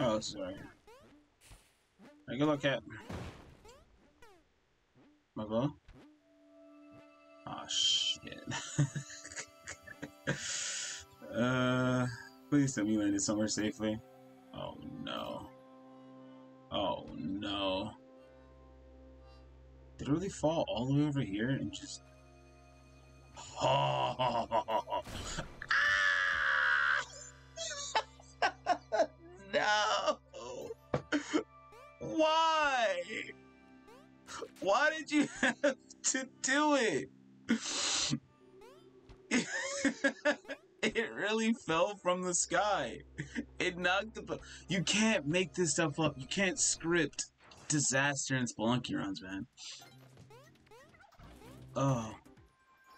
else is right here? Hey, good luck, cat. My bow? Oh shit. Please tell me you landed somewhere safely. Oh no. Oh no. Did it really fall all the way over here and just... Oh! No! Why? Why did you have to do it? It really fell from the sky. It knocked the... You can't make this stuff up. You can't script disaster in Spelunky runs, man. Oh.